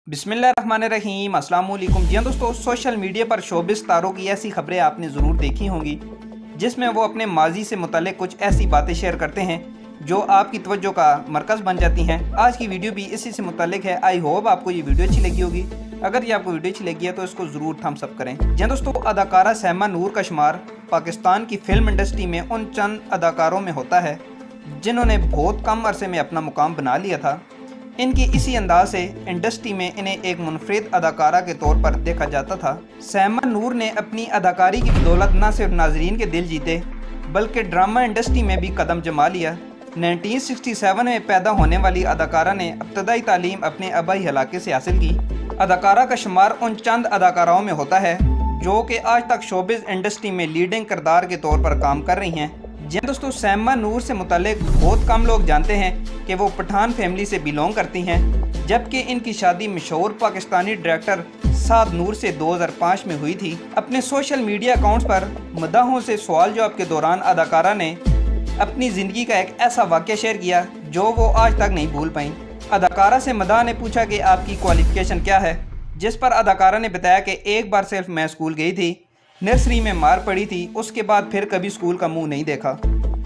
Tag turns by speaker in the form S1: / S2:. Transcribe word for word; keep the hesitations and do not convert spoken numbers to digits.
S1: बिस्मिल्लाहिर्रहमानिर्रहीम अस्सलाम वालेकुम। जी हाँ दोस्तों, सोशल मीडिया पर शोबिस तारों की ऐसी खबरें आपने ज़रूर देखी होंगी जिसमें वो अपने माजी से मुतालिक कुछ ऐसी बातें शेयर करते हैं जो आपकी तवज्जो का मरकज़ बन जाती हैं। आज की वीडियो भी इसी से मुतालिक है। आई होप आपको ये वीडियो अच्छी लगी होगी। अगर ये आपको वीडियो अच्छी लगी है तो इसको ज़रूर थम्स अप करें। जी हाँ दोस्तों, अदाकारा सैमा नूर का शुमार पाकिस्तान की फ़िल्म इंडस्ट्री में उन चंद अदाकारों में होता है जिन्होंने बहुत कम अरसे में अपना मुकाम बना लिया था। इनकी इसी अंदाज से इंडस्ट्री में इन्हें एक मुनफरिद अदाकारा के तौर पर देखा जाता था। सैमा नूर ने अपनी अदाकारी की बदौलत न सिर्फ नाजरीन के दिल जीते बल्कि ड्रामा इंडस्ट्री में भी कदम जमा लिया। उन्नीस सौ सड़सठ में पैदा होने वाली अदाकारा ने इब्तदाई तालीम अपने आबाई इलाके से हासिल की। अदाकारा का शुमार उन चंद अदाकाराओं में होता है जो कि आज तक शोबिज़ इंडस्ट्री में लीडिंग किरदार के तौर पर काम कर रही हैं। जी दोस्तों, सैमा नूर से मुतालिक बहुत कम लोग जानते हैं कि वो पठान फैमिली से बिलोंग करती हैं, जबकि इनकी शादी मशहूर पाकिस्तानी डायरेक्टर साद नूर से दो हज़ार पाँच में हुई थी। अपने सोशल मीडिया अकाउंट्स पर मदाहों से सवाल जवाब के दौरान अदाकारा ने अपनी ज़िंदगी का एक ऐसा वाक़या शेयर किया जो वो आज तक नहीं भूल पाई। अदाकारा से मदाह ने पूछा कि आपकी क्वालिफ़िकेशन क्या है, जिस पर अदाकारा ने बताया कि एक बार सिर्फ मैं स्कूल गई थी, नर्सरी में मार पड़ी थी, उसके बाद फिर कभी स्कूल का मुंह नहीं देखा।